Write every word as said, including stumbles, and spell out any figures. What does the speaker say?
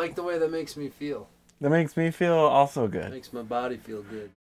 like the way that makes me feel. That makes me feel also good. Makes my body feel good.